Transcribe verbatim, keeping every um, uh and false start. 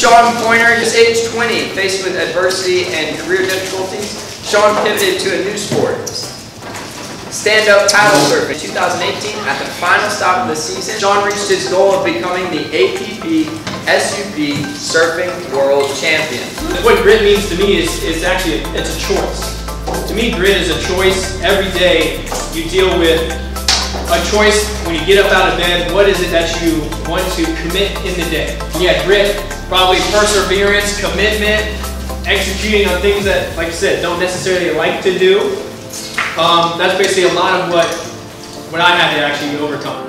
Sean Pointer, just age twenty, faced with adversity and career difficulties, Sean pivoted to a new sport. Stand-up paddle surfing. In two thousand eighteen, at the final stop of the season, Sean reached his goal of becoming the A P P S U P Surfing World Champion. What grit means to me is, is actually, a, it's a choice. To me, grit is a choice. Every day you deal with a choice when you get up out of bed. What is it that you want to commit in the day? Yeah, grit, probably perseverance, commitment, executing on things that, like I said, don't necessarily like to do. Um, that's basically a lot of what, what I had to actually overcome.